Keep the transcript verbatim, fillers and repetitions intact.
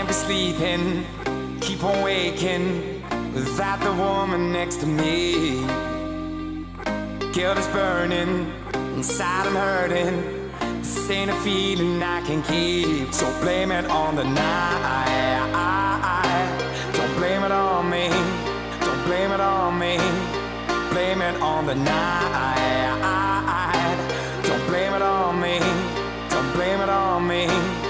can't be sleeping, keep on waking without the woman next to me. Guilt is burning, inside I'm hurting. This ain't a feeling I can keep. So blame it on the night. Don't blame it on me. Don't blame it on me. Blame it on the night. Don't blame it on me. Don't blame it on me.